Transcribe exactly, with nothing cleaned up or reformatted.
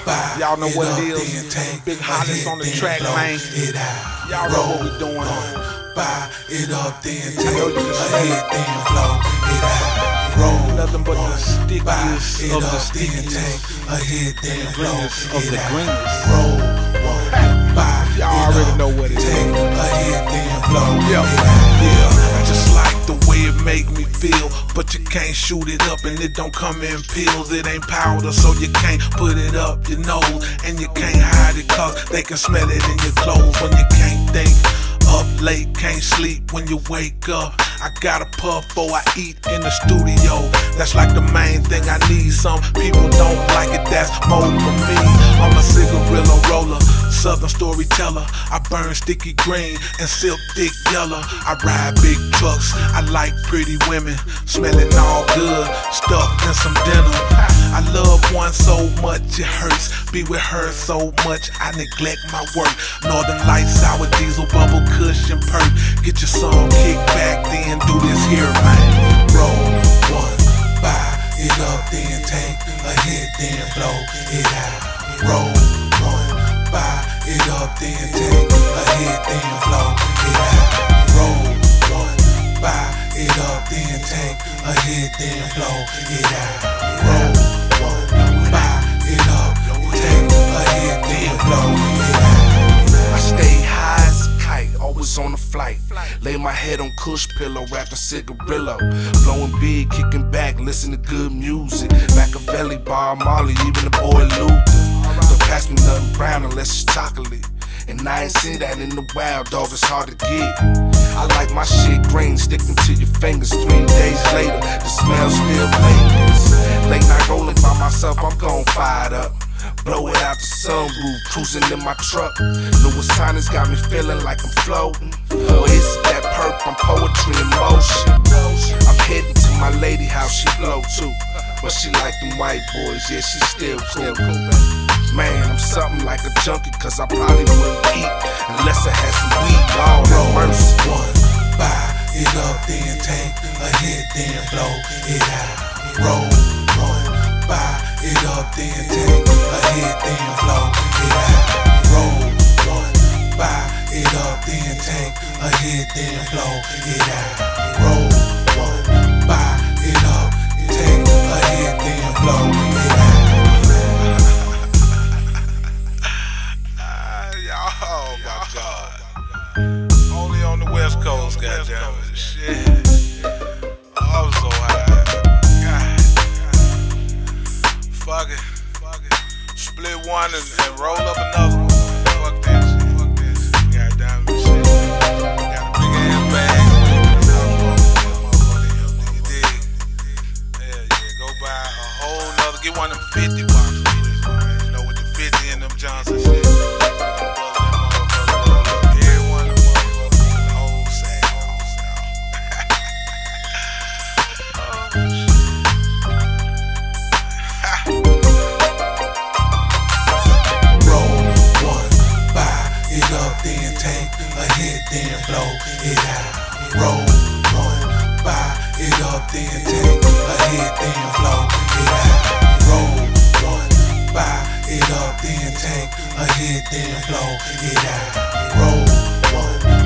Y'all know what it is. Big Hollis on the track, man. Y'all know what we doing. Buy it up, then take a hit, then blow it out. Roll, nothing but the stickiest buy it of the up, then stickiest. take a hit, then blow Of it the out. greenest. Roll one, buy it Y'all already up, know what it is. take a hit, then blow Yeah. it out. Yeah, I just like the way it make me feel, but you can't shoot it up and it don't come in pills. It ain't powder, so you can't put it up your nose, and you can't hide it cause they can smell it in your clothes. When you can't think, up late, can't sleep when you wake up. I got a puff before I eat in the studio. That's like the main thing I need. Some people don't like it, that's more for me. I'm a cigarillo roller, southern storyteller. I burn sticky green and silk thick yellow. I ride big trucks, I like pretty women, smelling all good, stuffed in some denim. I love one so much it hurts, be with her so much I neglect my work. Northern Lights, sour diesel, bubble cushion perk. Get your song kicked back, then do this here, man. Roll one, buy it up, then take a hit, then blow it out. Roll one, buy it up, then take a hit, then blow it out. Roll one, buy it up, then take a hit, then blow it out. Roll one, buy it up, take a hit, then blow it out. I stay high as a kite, always on the flight. Lay my head on kush pillow, wrapped in cigarillo. Blowing big, kicking back, listen to good music. Machiavelli, Bob Marley, even the boy Luther. Don't pass me nothing brown unless it's chocolate. And I ain't seen that in the wild, dog, it's hard to get. I like my shit green, sticking to your fingers. Three days later, the smell still lingers. Late night rolling by myself, I'm gon' fire it up. Blow it out the sunroof, cruising in my truck. Louis Sinus got me feeling like I'm floating. Or is it that perp, I'm poetry in motion. I'm heading to my lady house, she blow too. But she like them white boys, yeah, she still cool. Man, I'm something like a junkie, cause I probably wouldn't eat unless I had some weed. Lord have mercy. One, buy it up, then take a hit, then blow it out. Roll one, buy it up, then take a hit, then blow it out. Roll one, buy it up, then take a hit, then blow it out. Roll one, buy it up, take a hit, then blow it out. Oh my God. Only on the West Coast, goddamn it. Shit. I was so high. God. Fuck it. Fuck it. Split one and, and roll up another one. Fuck that shit. Fuck that shit. Goddamn it. Shit. Got a big ass bag. You dig? Yeah, yeah. Go buy a whole nother. Get one of them fifty boxes, please, man. You know, with the fifty in them Johnson shit. Then take a hit, then blow it out. Roll one, buy it up, then take a hit, then blow it out. Roll one, buy it up, then take a hit, then blow it out. Roll one.